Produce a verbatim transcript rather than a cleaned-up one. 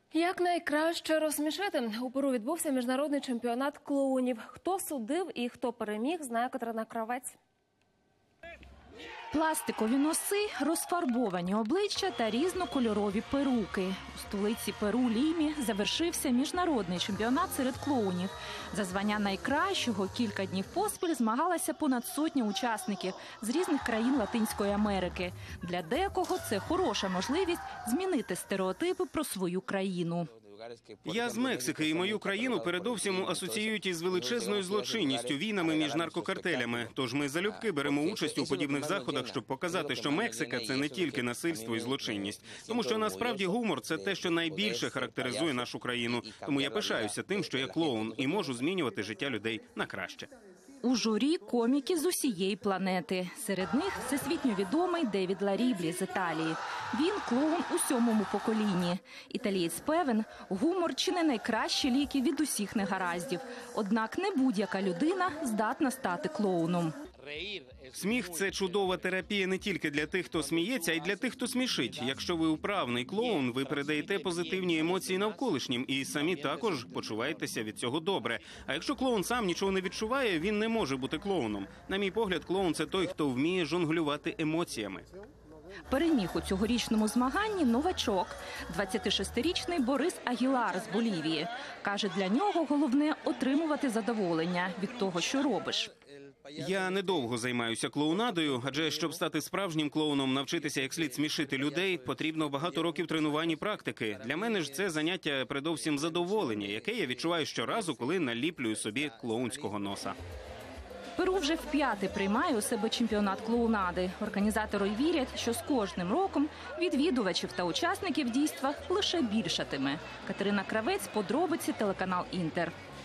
Як найкраще розсмішити? У Перу відбувся міжнародний чемпіонат клоунів. Хто судив і хто переміг, знає Катерина Кравець. Пластикові носи, розфарбовані обличчя та різнокольорові перуки. У столиці Перу Лімі завершився міжнародний чемпіонат серед клоунів. За звання найкращого кілька днів поспіль змагалася понад сотня учасників з різних країн Латинської Америки. Для декого це хороша можливість змінити стереотипи про свою країну. Я з Мексики, і мою країну передовсім асоціюють із величезною злочинністю, війнами між наркокартелями. Тож ми залюбки беремо участь у подібних заходах, щоб показати, що Мексика – це не тільки насильство і злочинність. Тому що насправді гумор – це те, що найбільше характеризує нашу країну. Тому я пишаюся тим, що я клоун і можу змінювати життя людей на краще. У журі коміки з усієї планети. Серед них всесвітньо відомий Девід Ларіблі з Італії. Він клоун у сьомому поколінні. Італієць певен, гумор чи не найкращі ліки від усіх негараздів. Однак не будь-яка людина здатна стати клоуном. Сміх – це чудова терапія не тільки для тих, хто сміється, а й для тих, хто смішить. Якщо ви вправний клоун, ви передаєте позитивні емоції навколишнім і самі також почуваєтеся від цього добре. А якщо клоун сам нічого не відчуває, він не може бути клоуном. На мій погляд, клоун – це той, хто вміє жонглювати емоціями. Переміг у цьогорічному змаганні новачок – двадцятишестирічний Борис Агілар з Болівії. Каже, для нього головне – отримувати задоволення від того, що робиш. Я недовго займаюся клоунадою, адже щоб стати справжнім клоуном, навчитися як слід смішити людей, потрібно багато років тренувань і практики. Для мене ж це заняття передовсім задоволення, яке я відчуваю щоразу, коли наліплюю собі клоунського носа. Перу вже вп'яте приймає у себе чемпіонат клоунади. Організатори вірять, що з кожним роком відвідувачів та учасників дійства лише більшатиме. Катерина Кравець, подробиці, телеканал «Інтер».